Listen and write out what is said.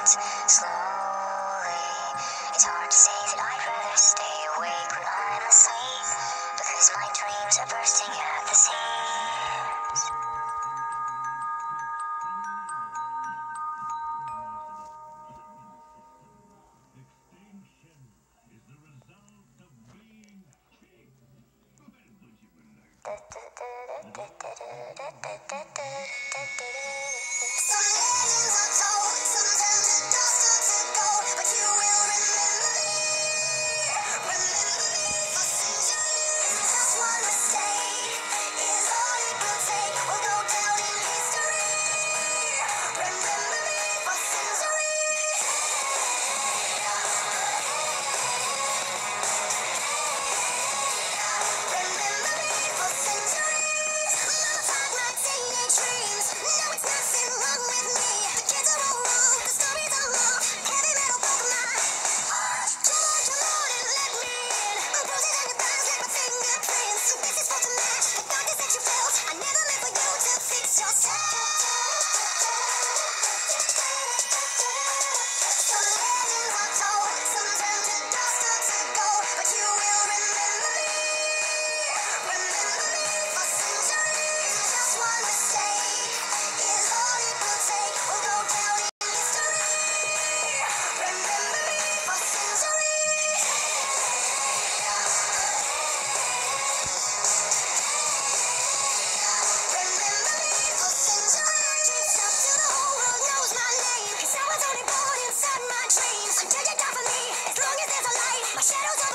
fades slowly. It's hard to say that I'd rather stay awake when I'm asleep, because my dreams are bursting at the seams. Some legends are told, sometimes the dust starts to go, but you will remember me. Remember me for centuries. Just one mistake is all it will take. We'll go down in history. Remember me for centuries. Remember me for centuries. Modified my teenage dreams. No, it's nothing wrong with me. The kids are all wrong. The stories are long. Heavy metal broke my heart. Come on and let me in. Bruises on your thighs like my fingerprints. So this is for to match the darkness that you felt. I never meant for you to fix yourself. Some legends are told. Sometimes the dust starts to go, but you will remember me. Remember me for centuries. Just one mistake is all it will take. We'll go down in history. Remember me for centuries. Remember me for centuries. It's up till the whole world knows my name. 'Cause I was only born inside my dreams. Until you die for me, as long as there's a light, my shadow's over